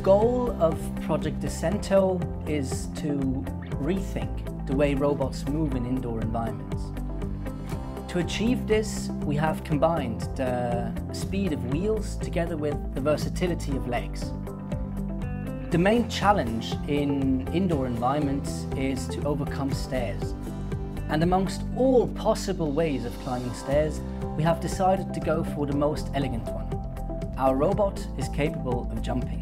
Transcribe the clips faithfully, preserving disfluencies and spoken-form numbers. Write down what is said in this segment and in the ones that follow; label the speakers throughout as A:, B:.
A: goal of Project Ascento is to rethink the way robots move in indoor environments. To achieve this, we have combined the speed of wheels together with the versatility of legs. The main challenge in indoor environments is to overcome stairs. And amongst all possible ways of climbing stairs, we have decided to go for the most elegant one. Our robot is capable of jumping.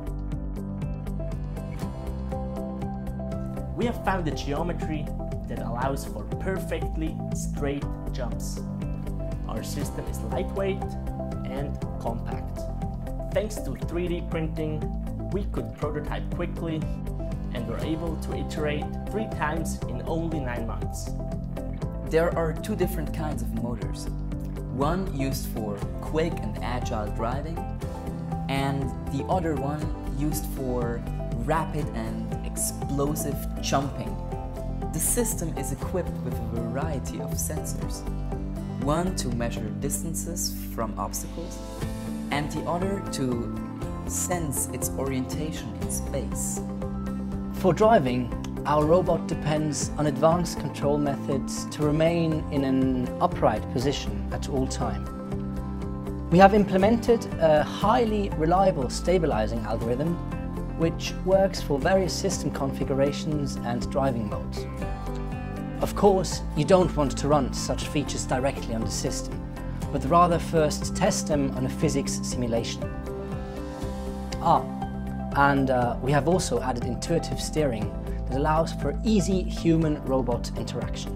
B: We have found a geometry that allows for perfectly straight jumps. Our system is lightweight and compact. Thanks to three D printing, we could prototype quickly and were able to iterate three times in only nine months.
C: There are two different kinds of motors. One used for quick and agile driving, and the other one used for rapid and explosive jumping. The system is equipped with a variety of sensors. One to measure distances from obstacles, and the other to sense its orientation in space.
A: For driving, our robot depends on advanced control methods to remain in an upright position at all times. We have implemented a highly reliable stabilizing algorithm which works for various system configurations and driving modes. Of course, you don't want to run such features directly on the system, but rather first test them on a physics simulation. Ah, and uh, we have also added intuitive steering that allows for easy human-robot interaction.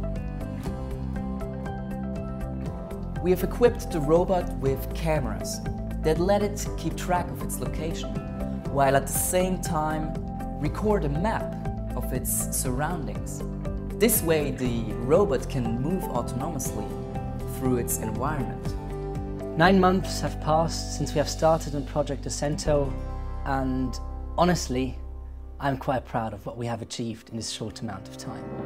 C: We have equipped the robot with cameras that let it keep track of its location, while at the same time record a map of its surroundings. This way the robot can move autonomously through its environment.
A: Nine months have passed since we have started on Project Ascento, and honestly, I'm quite proud of what we have achieved in this short amount of time.